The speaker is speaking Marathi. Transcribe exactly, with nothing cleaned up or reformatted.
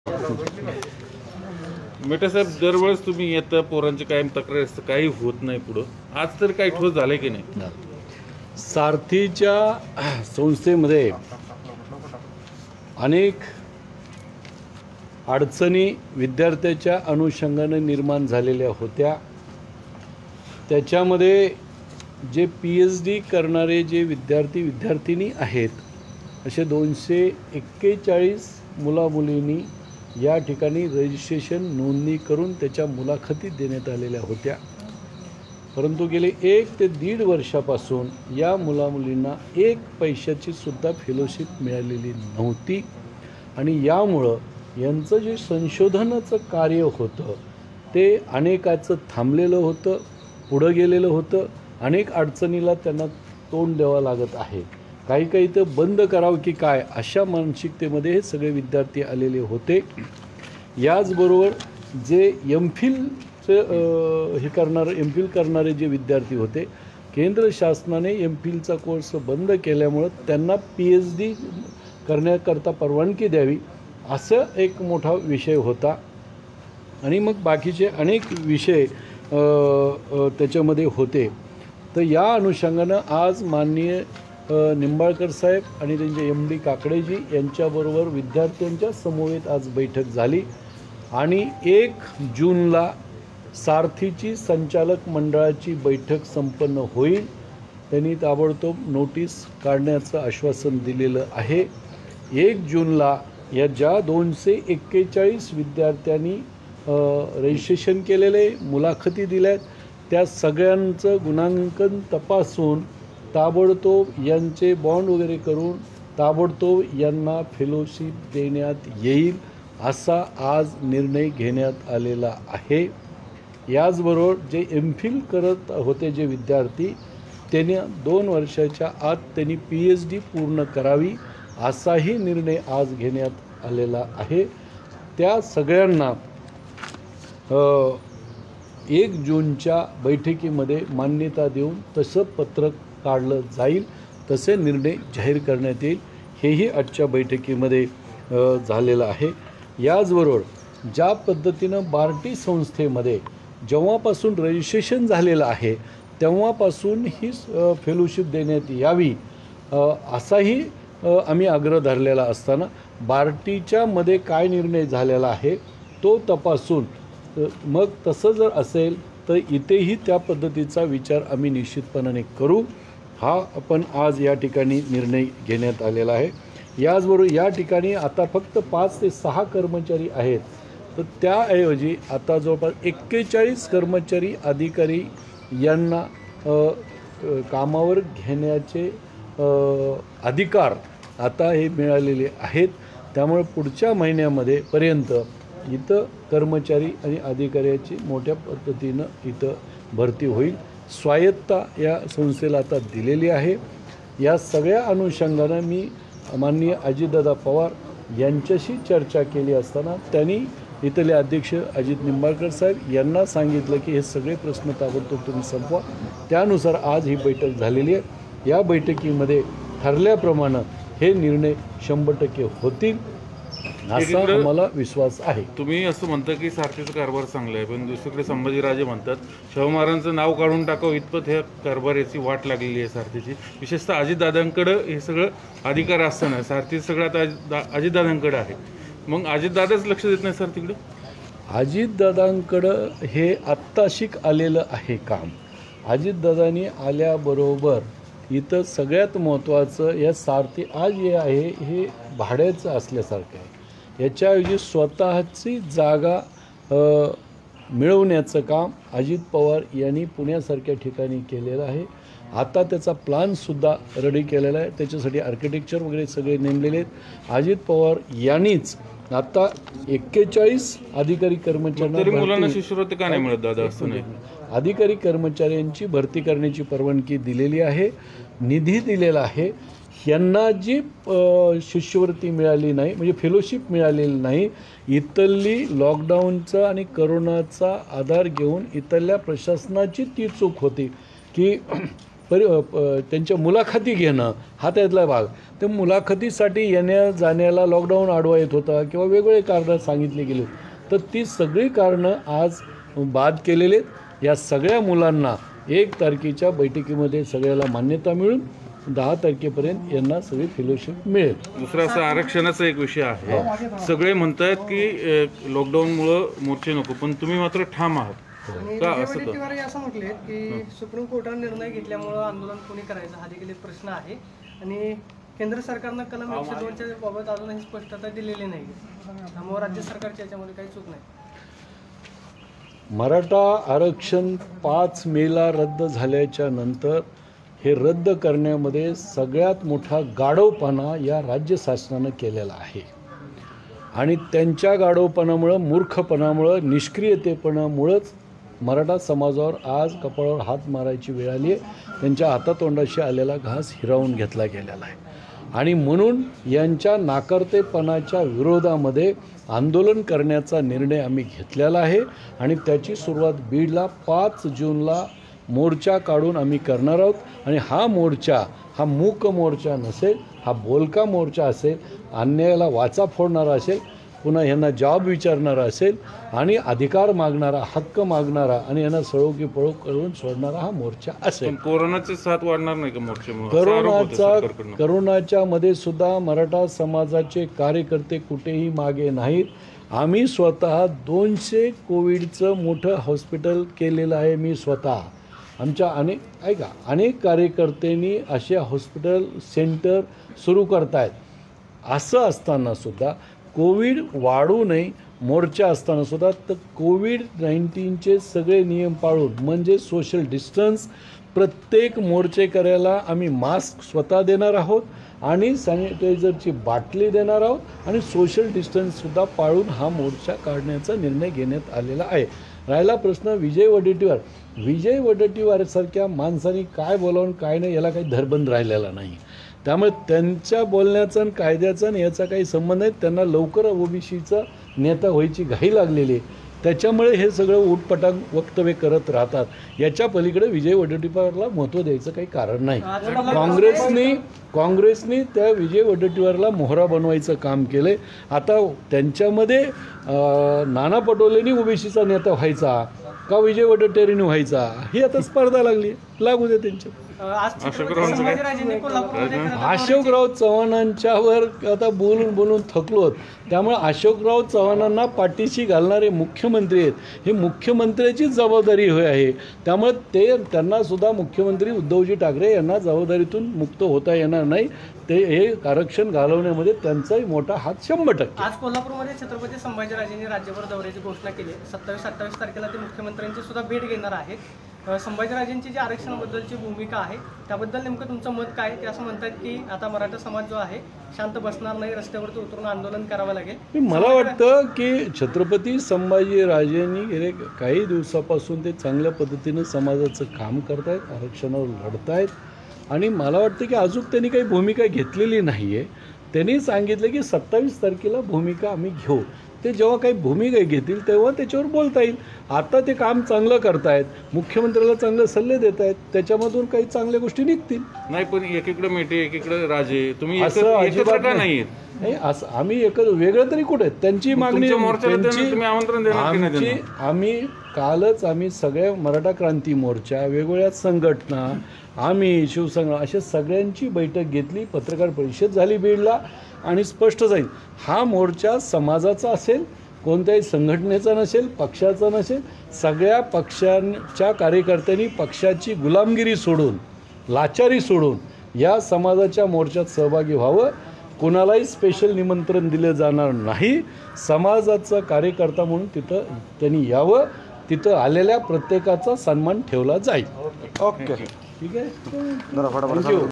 मेटे साहेब, दरवेळेस तुम्ही येता पोरांची कायम तक्रार असते, काही होत नाही पुढं. आज तर काही ठोस झाले की नाही? सारथीच्या संस्थेमध्ये अनेक अडचणी विद्यार्थ्याच्या अनुषंगाने निर्माण झालेल्या होत्या. त्याच्यामध्ये जे पी एच डी करणारे जे विद्यार्थी विद्यार्थिनी आहेत, असे दोनशे एक्केचाळीस मुलामुलींनी या ठिकाणी रजिस्ट्रेशन नोंदणी करून त्याच्या मुलाखती देण्यात आलेल्या होत्या. परंतु गेले एक ते दीड वर्षापासून या मुलामुलींना एक पैशाची सुद्धा फेलोशिप मिळालेली नव्हती. आणि यामुळं यांचं जे संशोधनाचं कार्य होतं ते अनेकाचं थांबलेलं होतं, पुढं गेलेलं होतं. अनेक अडचणीला त्यांना तोंड द्यावं लागत आहे. काही काही तर बंद करावं की काय अशा मानसिकतेमध्ये हे सगळे विद्यार्थी आलेले होते. याचबरोबर जे एम फिलचं हे करणारे एम फिल करणारे जे विद्यार्थी होते, केंद्र शासनाने एम फिलचा कोर्स बंद केल्यामुळं त्यांना पी एच डी करण्याकरता परवानगी द्यावी असं एक मोठा विषय होता. आणि मग बाकीचे अनेक विषय त्याच्यामध्ये होते. तर या अनुषंगानं आज माननीय निंबाळकर साहेब आणि त्यांचे एम डी काकडेजी यांच्याबरोबर विद्यार्थ्यांच्या समवेत आज बैठक झाली. आणि एक जूनला सारथीची संचालक मंडळाची बैठक संपन्न होईल. त्यांनी ताबडतोब नोटीस काढण्याचं आश्वासन दिलेलं आहे. एक जूनला या ज्या दोनशे एक्केचाळीस विद्यार्थ्यांनी रजिस्ट्रेशन केलेले मुलाखती दिल्यात त्या सगळ्यांचं गुणांकन तपासून ताबडतोब यांचे बॉन्ड वगैरे करून ताबडतोब यांना फेलोशिप देण्यात येईल असा आज निर्णय घेण्यात आलेला आहे. याचबरोबर जे एम फिल करत होते जे विद्यार्थी त्यांनी दोन वर्षाच्या आत त्यांनी पी एच डी पूर्ण करावी असाही निर्णय आज घेण्यात आलेला आहे. त्या सगळ्यांना एक जूनच्या बैठकीमध्ये मान्यता देऊन तसं पत्रक काढलं जाईल, तसे निर्णय जाहीर करण्यात येईल. हेही आजच्या बैठकीमध्ये झालेलं आहे. याचबरोबर ज्या पद्धतीनं बार्टी संस्थेमध्ये जेव्हापासून रजिस्ट्रेशन झालेलं आहे तेव्हापासून ही फेलोशिप देण्यात यावी असाही आम्ही आग्रह धरलेला असताना बार्टीच्या मध्ये काय निर्णय झालेला आहे तो तपासून मग तसं जर असेल तर इथेही त्या पद्धतीचा विचार आम्ही निश्चितपणाने करू, हा आपण आज या ठिकाणी निर्णय घेण्यात आलेला आहे. याचबरोबर या ठिकाणी आता फक्त पाच ते सहा कर्मचारी आहेत, तर त्याऐवजी आता जवळपास एक्केचाळीस कर्मचारी अधिकारी यांना कामावर घेण्याचे अधिकार आता हे मिळालेले आहेत. त्यामुळे पुढच्या महिन्यामध्ये पर्यंत इथं कर्मचारी आणि अधिकाऱ्याची मोठ्या पद्धतीनं इथं भरती होईल. स्वायत्ता या संस्थेला आता दिलेली आहे. या सगळ्या अनुषंगानं मी माननीय अजितदादा पवार यांच्याशी चर्चा केली असताना त्यांनी इथले अध्यक्ष अजित निंबाळकर साहेब यांना सांगितलं की हे सगळे प्रश्न ताबडतोब तुम्ही संपवा. त्यानुसार आज ही बैठक झालेली आहे. या बैठकीमध्ये ठरल्याप्रमाणे हे निर्णय शंभर टक्के होतील असा आम्हाला विश्वास आहे. तुम्ही असं म्हणता की सारथीचा कारभार चांगला आहे, पण दुसरीकडे संभाजीराजे म्हणतात शाहू महाराजांचं नाव काढून टाकावं इतपत ह्या कारभाराची वाट लागलेली आहे सारथीची. विशेषतः अजितदादांकडं हे सगळं अधिकार असताना सारथी सगळं आता अजितदादांकडं आहे. मग अजितदादाच लक्ष देत नाही सारथीकडं? अजितदादांकडं हे आत्ताशिक आलेलं आहे काम. अजितदादांनी आल्याबरोबर इथं सगळ्यात महत्त्वाचं या सारथी आज जे आहे हे भाड्याचं असल्यासारखं आहे. याच्याऐवजी स्वतःची जागा मिळवण्याचं काम अजित पवार यांनी पुण्यासारख्या ठिकाणी केलेलं आहे. आता त्याचा प्लॅनसुद्धा रेडी केलेला आहे. त्याच्यासाठी आर्किटेक्चर वगैरे सगळे नेमलेले आहेत. अजित पवार यांनीच आता एक्केचाळीस अधिकारी कर्मचाऱ्यांना मुलांना शिष्यवृत्ती का नाही मिळत दादा? असं नाही, अधिकारी कर्मचाऱ्यांची भरती करण्याची परवानगी दिलेली आहे, निधी दिलेला आहे. यांना जी शिष्यवृत्ती मिळाली नाही म्हणजे फेलोशिप मिळालेली नाही, इथली लॉकडाऊनचा आणि करोनाचा आधार घेऊन इथल्या प्रशासनाची ती चूक होती की परि त्यांच्या मुलाखती घेणं हा त्यातला भाग. ते मुलाखतीसाठी येण्या जाण्याला लॉकडाऊन आडवा येत होता किंवा वेगवेगळे कारणं सांगितले गेले, तर ती सगळी कारणं आज बाद केलेले आहेत. या सगळ्या मुलांना एक तारखेच्या बैठकीमध्ये सगळ्याला मान्यता मिळून दहा तारखेपर्यंत यांना सगळी फेलोशिप मिळेल. दुसरा असा आरक्षणाचा एक विषय आहे. सगळे म्हणतात की लॉकडाऊनमुळं मोर्चे नको, पण तुम्ही मात्र ठाम आहात आणि का? विजय असं का? वडेट्टीवार असं म्हटले की सुप्रीम कोर्टाने निर्णय घेतल्यामुळं आंदोलन कोणी करायचं हा देखील एक प्रश्न आहे आणि केंद्र सरकारनं कलम एकशे दोनच्या बाबत अजूनही स्पष्टता दिलेली नाही. त्यामुळे राज्य सरकारच्या याच्यामध्ये काही चूक नाही. मराठा आरक्षण पाच मेला रद्द झाल्याच्या नंतर हे रद्द करण्यामध्ये सगळ्यात मोठा गाढवपणा या राज्य शासनानं केलेला आहे आणि त्यांच्या गाढवपणामुळं, मूर्खपणामुळं, निष्क्रियतेपणामुळंच मराठा समाजावर आज कपाळावर हात मारायची वेळ आली आहे. त्यांच्या हातातोंडाशी आलेला घास हिरावून घेतला गेलेला आहे आणि म्हणून यांच्या नाकर्तेपणाच्या विरोधामध्ये आंदोलन करण्याचा निर्णय आम्ही घेतलेला आहे आणि त्याची सुरुवात बीडला पाच जूनला मोर्चा काढून आम्ही करणार आहोत. आणि हा मोर्चा हा मूक मोर्चा नसेल, हा बोलका मोर्चा असेल, अन्यायाला वाचा फोडणारा असेल, पुन्हा यांना जॉब विचारणारा असेल आणि अधिकार मागणारा, हक्क मागणारा आणि यांना सळो की पळो करून सोडणारा हा मोर्चा असेल. कोरोनाचे साथ वाढणार नाही का मोर्चामुळे? करोनाचा करोनाच्या मध्ये सुद्धा मराठा समाजाचे कार्यकर्ते कुठेही मागे नाहीत. आम्ही स्वतः दोनशे कोविडचं मोठं हॉस्पिटल केलेलं आहे. मी स्वतः आमच्या अनेक ऐका अनेक कार्यकर्त्यांनी असे हॉस्पिटल सेंटर सुरू करत आहेत. असं असतानासुद्धा कोविड वाढू नये मोर्चा असतानासुद्धा तर कोविड नाईन्टीनचे सगळे नियम पाळून म्हणजे सोशल डिस्टन्स, प्रत्येक मोर्चेकऱ्याला आम्ही मास्क स्वतः देणार आहोत आणि सॅनिटायझरची बाटली देणार आहोत आणि सोशल डिस्टन्ससुद्धा पाळून हा मोर्चा काढण्याचा निर्णय घेण्यात आलेला आहे. राहिला प्रश्न विजय वडेट्टीवार. विजय वडेट्टीवारसारख्या माणसांनी काय बोलावून काय नाही याला काही धरबंद राहिलेला नाही. त्यामुळे त्यांच्या बोलण्याचा आणि कायद्याचा आणि याचा काही संबंध नाही. त्यांना लवकर ओबीसीचा नेता व्हायची घाई लागलेली आहे. त्याच्यामुळे हे सगळं उटपटांग वक्तव्य करत राहतात. याच्या पलीकडे विजय वडेट्टीवारला महत्त्व द्यायचं काही कारण नाही. काँग्रेसने काँग्रेसने त्या विजय वडेट्टीवारला मोहरा बनवायचं काम केलं आहे. आता त्यांच्यामध्ये नाना पटोलेंनी ओबीसीचा नेता व्हायचा का विजय वडेट्टीवारांनी व्हायचा ही आता स्पर्धा लागली. लागू दे त्यांच्या. अशोकराव चव्हाणांच्यावर आता बोलून बोलून थकलोत. त्यामुळे अशोकराव चव्हाणांना पाठीशी घालणारे मुख्यमंत्री आहेत. ही मुख्यमंत्र्याचीच जबाबदारी होय आहे. त्यामुळे ते त्यांनासुद्धा मुख्यमंत्री उद्धवजी ठाकरे यांना जबाबदारीतून मुक्त होता येणार नाही. ते हे आरक्षण घालवण्यामध्ये त्यांचाही मोठा हात शंभर टक्के. आज कोल्हापूरमध्ये छत्रपती संभाजीराजेंनी राज्यभर दौऱ्याची घोषणा केली. सत्तावीस अठ्ठावीस तारखेला ते मुख्यमंत्र्यांची सुद्धा भेट घेणार आहेत. संभाजीराजेंची जी आरक्षणाबद्दलची भूमिका आहे त्याबद्दल नेमकं तुमचं मत काय? ते असं म्हणतात की आता मराठा समाज जो आहे शांत बसणार नाही, रस्त्यावरती उतरून आंदोलन करावं लागेल. मला वाटतं की छत्रपती संभाजीराजेंनी गेले काही दिवसापासून ते चांगल्या पद्धतीनं समाजाचं काम करतायत, आरक्षणावर लढतायत आणि मला वाटतं की अजून त्यांनी काही भूमिका घेतलेली नाही आहे. त्यांनी सांगितलं की सत्तावीस तारखेला भूमिका आम्ही घेऊ. ते जेव्हा काही भूमिका घेतील तेव्हा त्याच्यावर बोलता येईल. आता ते काम चांगलं करतायत, मुख्यमंत्र्याला चांगले सल्ले देत आहेत, त्याच्यामधून काही चांगल्या गोष्टी निघतील. नाही पण एकीकडे मेटे एकीकडे राजे, तुम्ही असं एकत्र का नाही? नाही असं आम्ही एक वेगळं तरी कुठे त्यांची मागणी तुम्ही आमंत्रण आमची आम्ही कालच आम्ही सगळ्या मराठा क्रांती मोर्चा, वेगवेगळ्या संघटना, आम्ही शिवसंघ अशा सगळ्यांची बैठक घेतली. पत्रकार परिषद झाली बीडला आणि स्पष्ट जाईल हा मोर्चा समाजाचा असेल, कोणत्याही संघटनेचा नसेल, पक्षाचा नसेल. सगळ्या पक्षांच्या कार्यकर्त्यांनी पक्षाची गुलामगिरी सोडून, लाचारी सोडून या समाजाच्या मोर्चात सहभागी व्हावं. कोणालाही स्पेशल निमंत्रण दिलं जाणार नाही. समाजाचा कार्यकर्ता म्हणून तिथं त्यांनी यावं. तिथं आलेल्या प्रत्येकाचा सन्मान ठेवला जाईल. ओके ठीक आहे.